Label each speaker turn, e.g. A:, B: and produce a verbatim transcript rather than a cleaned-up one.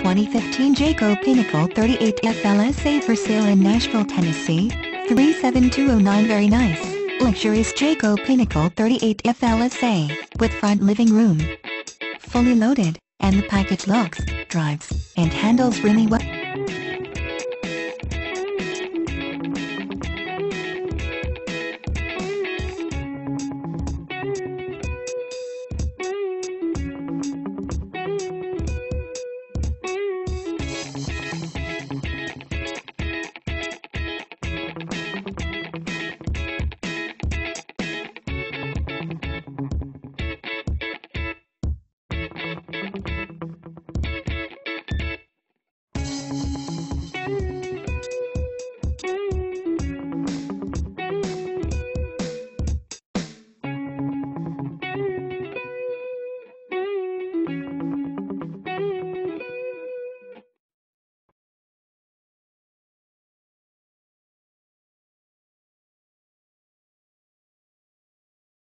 A: twenty fifteen Jayco Pinnacle thirty-eight F L S A for sale in Nashville, Tennessee, three seven two oh nine. Very nice, luxurious Jayco Pinnacle thirty-eight F L S A, with front living room. Fully loaded, and the package looks, drives, and handles really well.